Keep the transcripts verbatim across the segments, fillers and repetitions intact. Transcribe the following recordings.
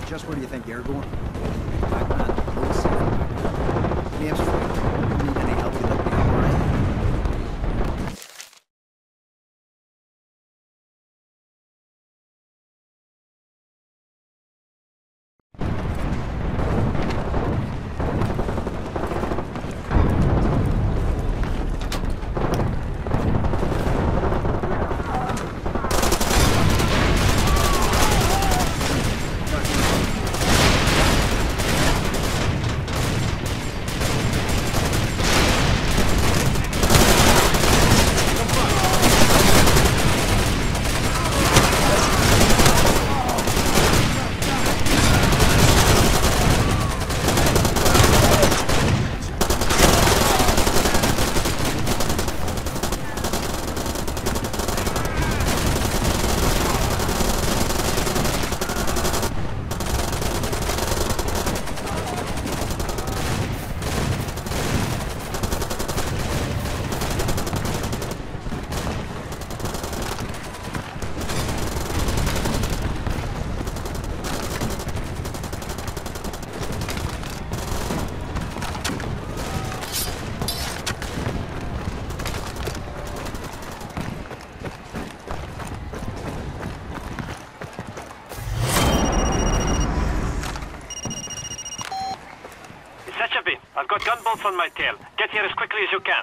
Just where do you think you're going? Back man, we'll see. Name's Frank. If you need any help, you let me know, alright? I've got gunbolts on my tail. Get here as quickly as you can.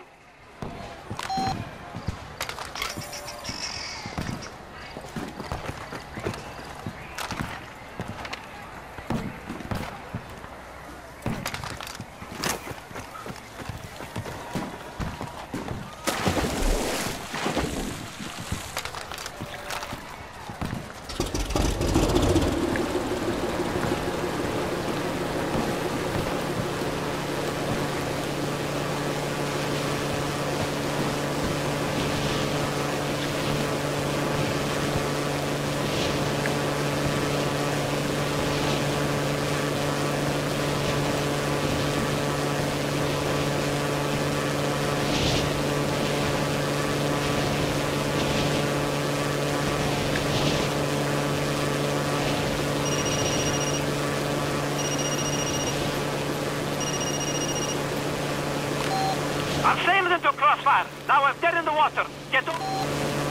I'm sailed into crossfire. Now I'm dead in the water. Get on.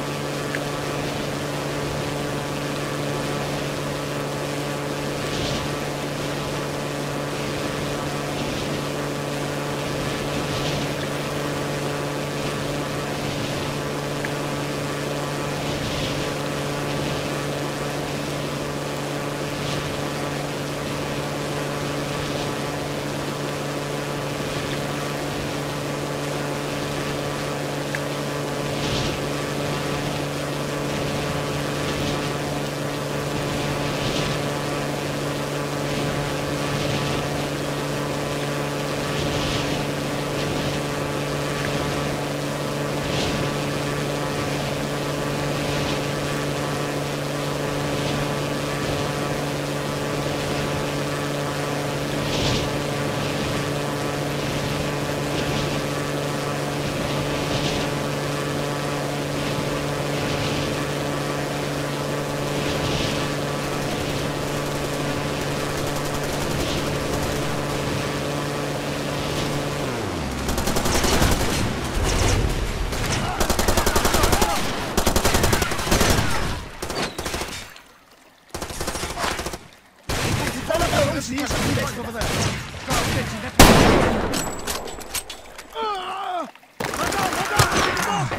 Over there. Go, get you, let me... Ah! Let go, let go!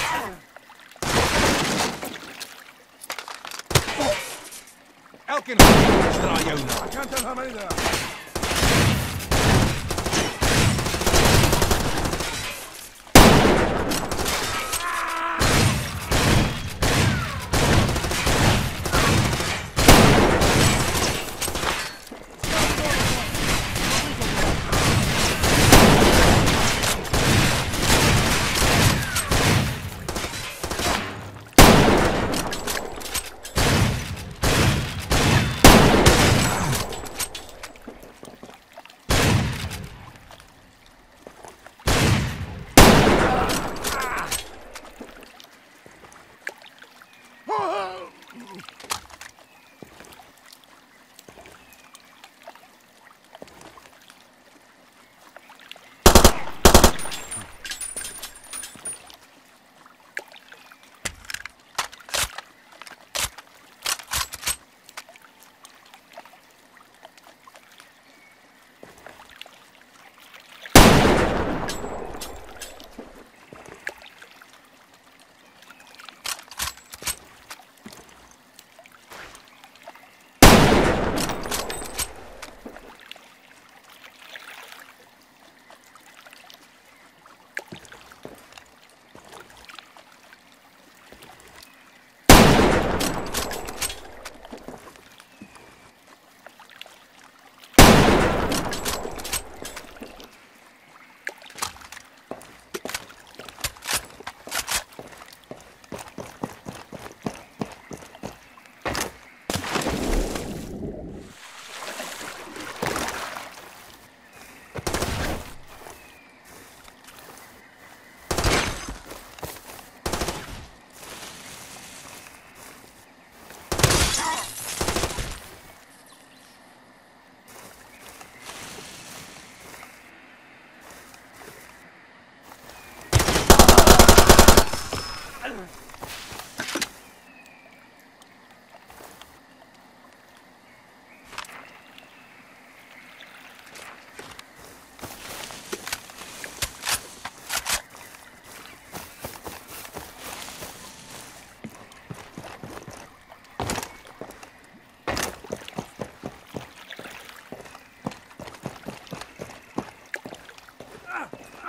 Elkin, I can't tell how many there are.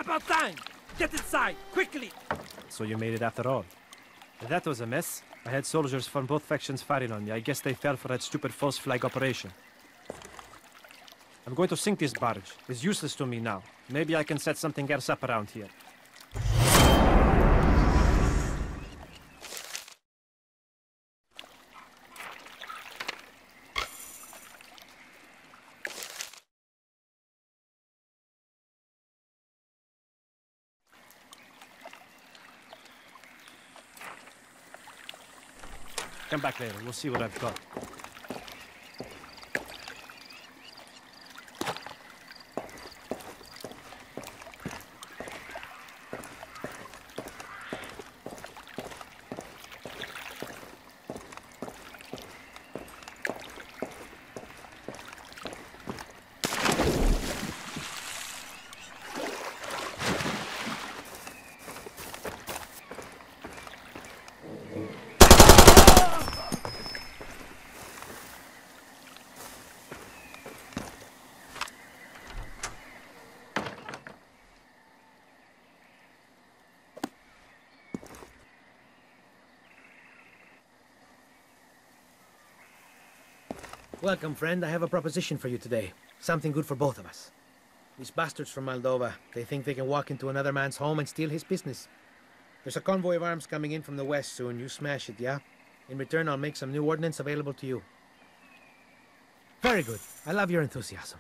About time! Get inside, quickly! So you made it after all. That was a mess. I had soldiers from both factions firing on me. I guess they fell for that stupid false flag operation. I'm going to sink this barge. It's useless to me now. Maybe I can set something else up around here. Come back later. We'll see what I've got. Welcome, friend. I have a proposition for you today. Something good for both of us. These bastards from Moldova, they think they can walk into another man's home and steal his business. There's a convoy of arms coming in from the west soon. You smash it, yeah? In return, I'll make some new ordnance available to you. Very good. I love your enthusiasm.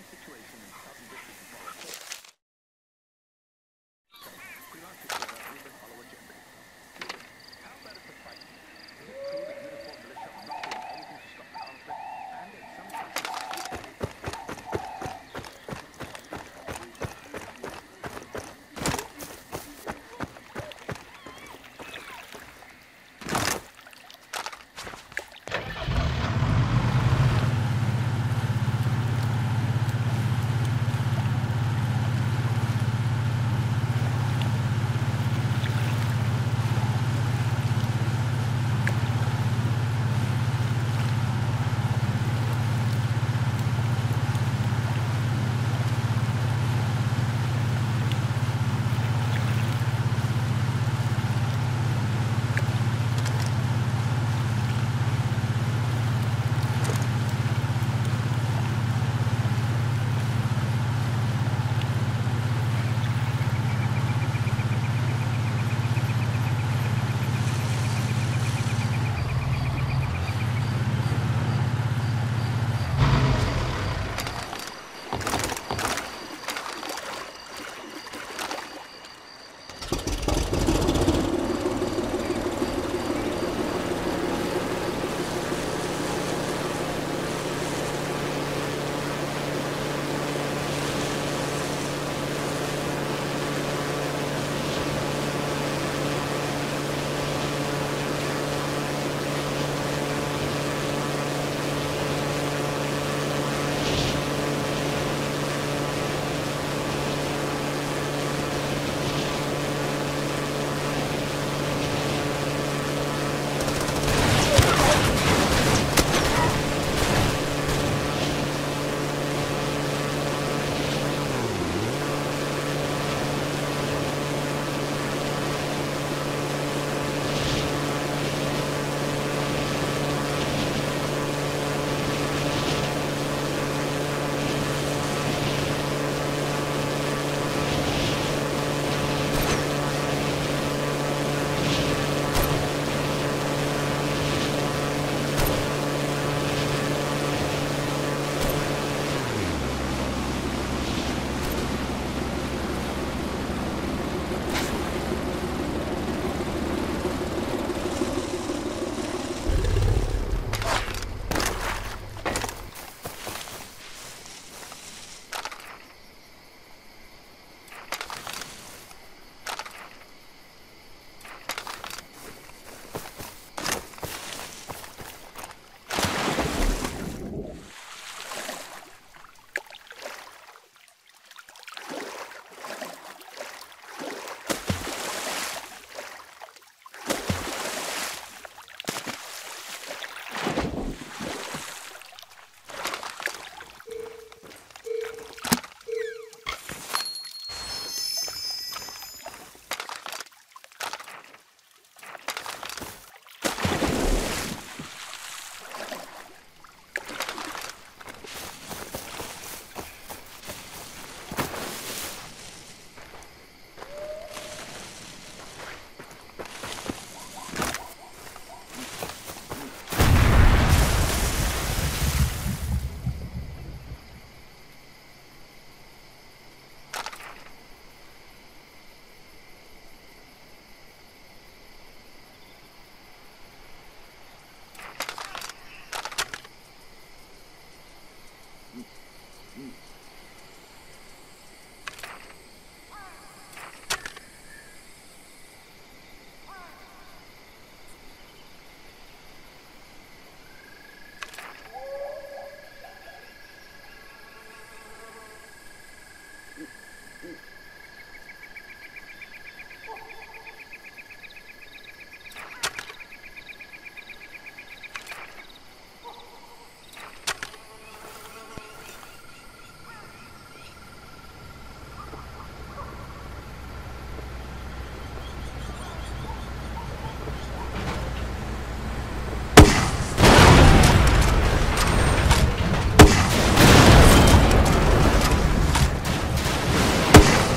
We're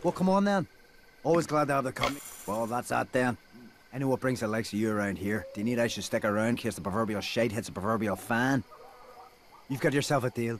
Well, come on then. Always glad to have the company. Well, that's that then. I know what brings the likes of you around here. Do you need I should stick around in case the proverbial shite hits the proverbial fan? You've got yourself a deal.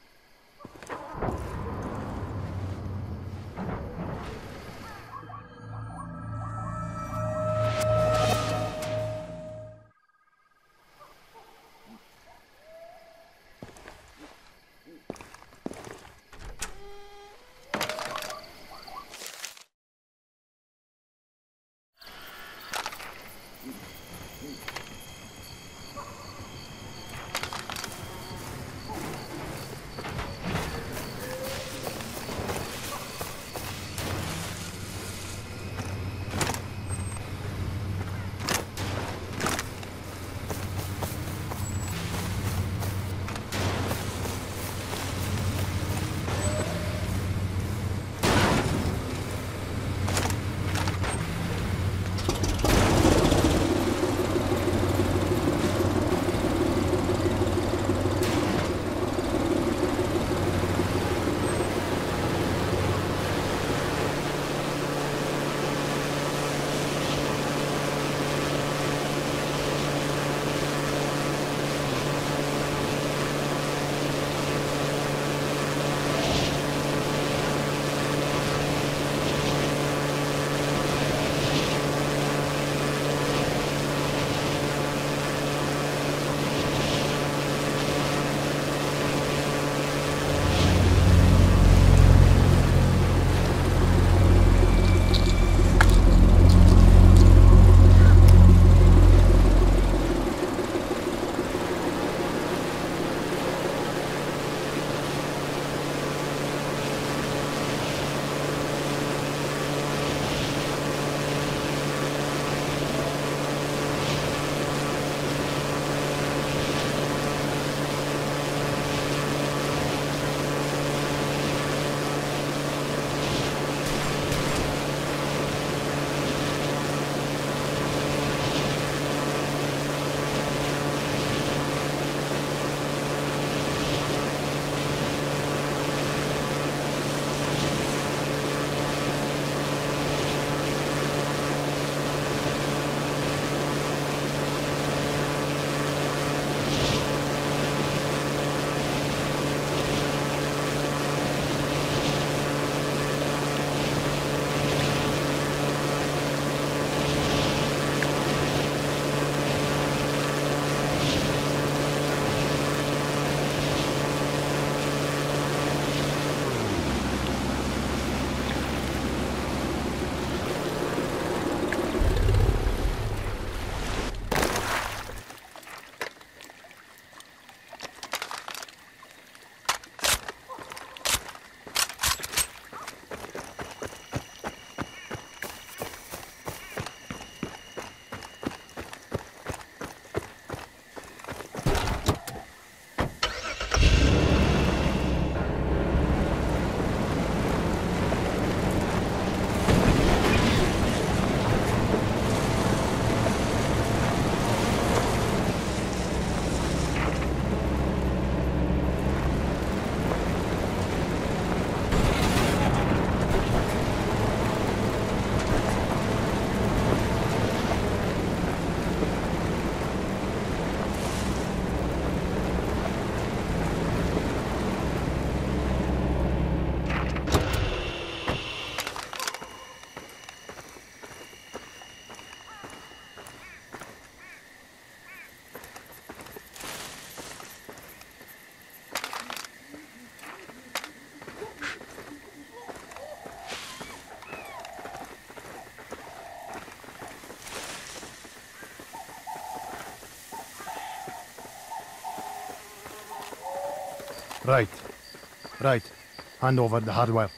Right. Right. Hand over the hardware.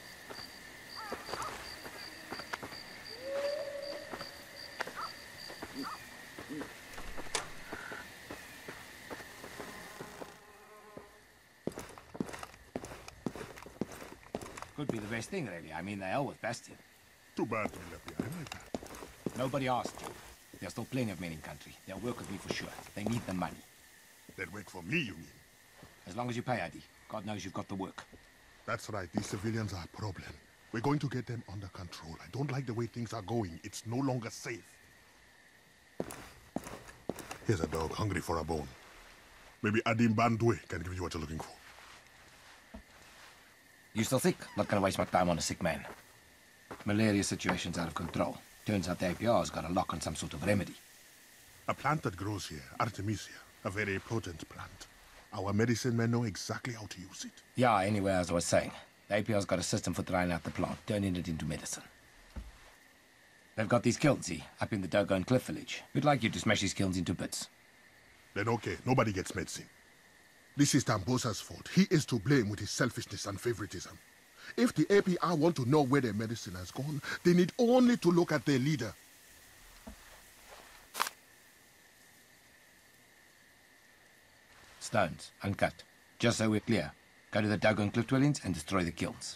Could be the best thing, really. I mean, they always best you. Too bad to be left behind like that. Nobody asked you. There's still plenty of men in country. They'll work with me for sure. They need the money. They'd work for me, you mean? As long as you pay, Addy. God knows you've got the work. That's right. These civilians are a problem. We're going to get them under control. I don't like the way things are going. It's no longer safe. Here's a dog hungry for a bone. Maybe Adim Bandwe can give you what you're looking for. You still sick? Not gonna waste my time on a sick man. Malaria situation's out of control. Turns out the A P R's got a lock on some sort of remedy. A plant that grows here, Artemisia, a very potent plant. Our medicine men know exactly how to use it. Yeah, anyway, as I was saying, the A P R's got a system for drying out the plant, turning it into medicine. They've got these kilns here, up in the Dogon Cliff Village. We'd like you to smash these kilns into bits. Then okay, nobody gets medicine. This is Tambosa's fault. He is to blame with his selfishness and favoritism. If the A P R want to know where their medicine has gone, they need only to look at their leader. Stones, uncut. Just so we're clear. Go to the Dogon Cliff Dwellings and destroy the kilns.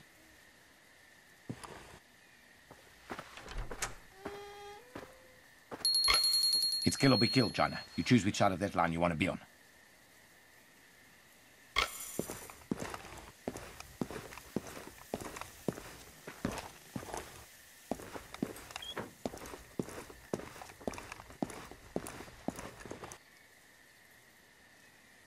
It's kill or be killed, China. You choose which side of that line you want to be on.